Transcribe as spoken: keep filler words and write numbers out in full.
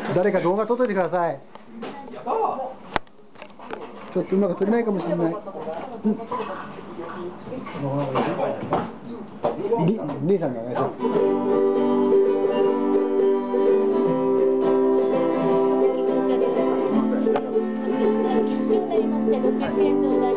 誰か動画撮っといてください。ちょっとうまく撮れないかもしれない。うん、り、りさんがお願いします。キャッシュになりまして、ろっぴゃくえんちょうだい。